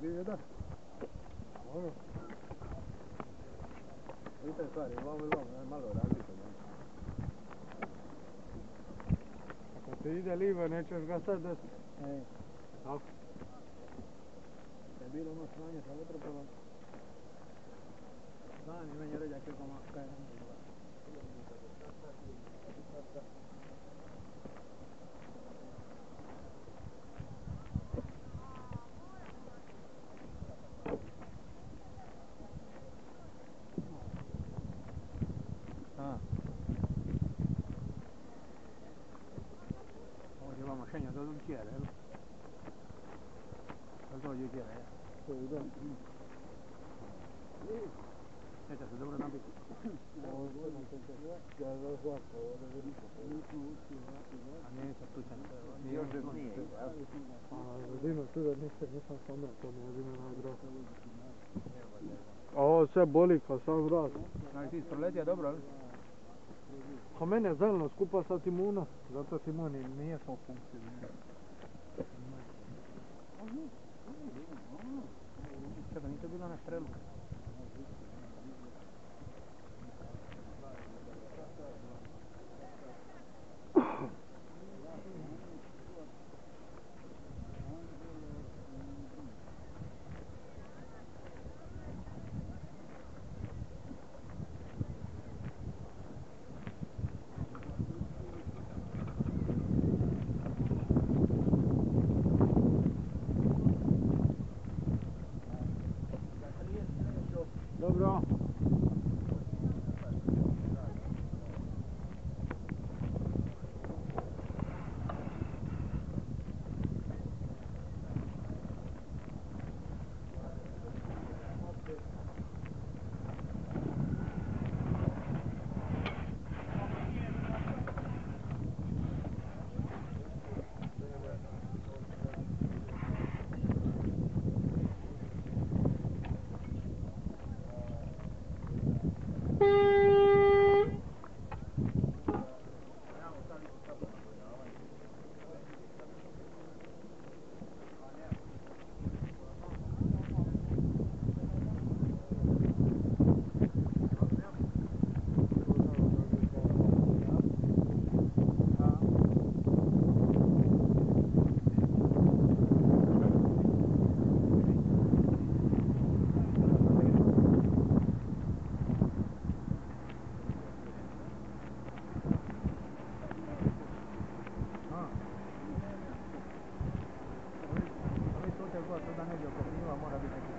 bio jedan. Ono. Vidite stvari, vamo i vamo, malo razlika. Ako te ide livo, nećeš ga sad desno. Tako. Kad je bilo ono sranje sa vatropolom, znam i meni ređa kako kaj je nam bila. Ovdje ima mašenja do Lučijera, jel? Da dođe Lučijera, jel? To je dobro. Neće se dobro nabiti. A nije se slučajno. Još nije. Vidimo tu da nisam sam to mi je zima najdrago. A ovo sve boli kao sam vrat. Znači ti isproletija dobro, ali? Ko mene je zeleno skupa sa Timuna, zato Timun nije po funkciji. Čekaj, nije to bilo na strelu? Dobro. Da ne bi oko mora biti